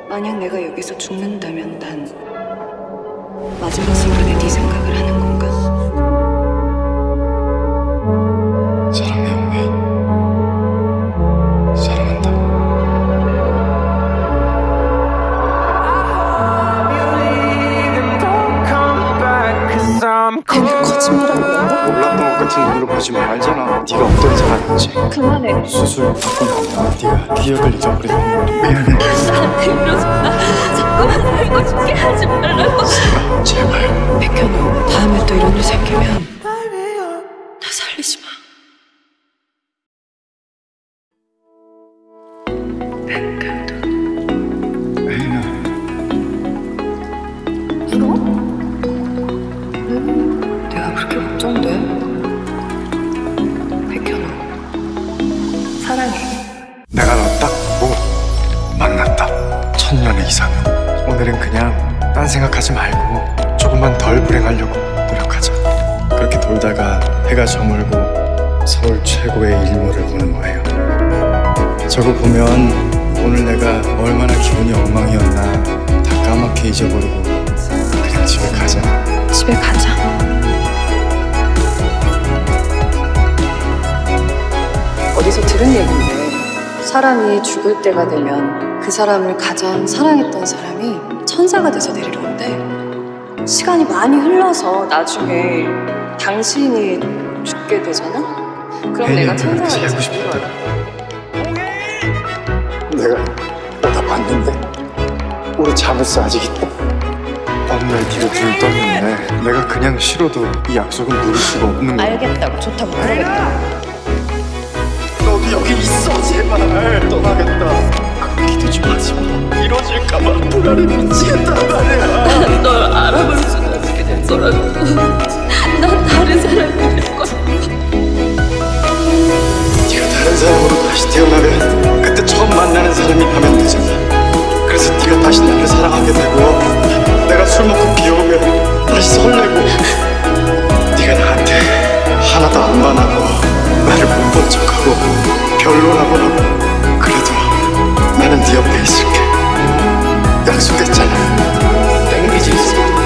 만약 내가 여기서 죽는다면 난 마지막 순간에 네 생각을 하는 건가? 사랑해, 영미. 사랑한다. 내가 거짓말하고 몰랐던 것 같은 눈으로 보지 마. 알잖아. 네가 어떤 사람인지. 그만해. 수술 받고 나면 네가 기억을 잊어버리는 말이 미안해. 나한테 이러지 마. 자꾸만 알고 싶게 하지 말라고. 제발. 백현우, 다음에 또 이런 일 생기면 나 살리지 마. 백현우. 혜인아. 울어? 내가 그렇게 걱정돼? 백현우, 사랑해. 내가 너 딱 보고 만났다. 천년의 이상형. 오늘은 그냥 딴 생각하지 말고 조금만 덜 불행하려고 노력하자. 그렇게 돌다가 해가 저물고 서울 최고의 일몰을 보는 거예요. 저거 보면 오늘 내가 얼마나 기분이 엉망이었나 다 까맣게 잊어버리고 그냥 집에 가자. 집에 가자. 어디서 들은 얘기인데 사람이 죽을 때가 되면 그 사람을 가장 사랑했던 사람이 천사가 돼서 내리러 온대. 시간이 많이 흘러서 나중에 당신이 죽게 되잖아? 그럼 내가 천사가 같이 돼서 살고 싶다. 내리러 내가 오다 봤는데 우리 자물쇠 아직 있다. 어느 날 네가 눈을 떴는데 내가 그냥 싫어도 이 약속은 무를 수가 없는 거야. 알겠다고 좋다고 그러겠다. 너도 여기 있어 제발. 떠나겠다. 기도 좀 하지 마. 이러질까봐 불안해 미치겠단 말이야. 널 알아볼 수는 없게 될 거라고. 난 다른 사람이 될 거야. 네가 다른 사람으로 다시 태어나면 그때 처음 만나는 사람이 하면 되잖아. 그래서 네가 다시 나를 사랑하게 되고 내가 술 먹고 비오면 다시 설레고 네가 나한테 하나도 안 반하고 나를 못 본 척하고 별로라고 하고 그래도 나는 네 옆에 있을게. 약속했잖아. 땡기지 있어.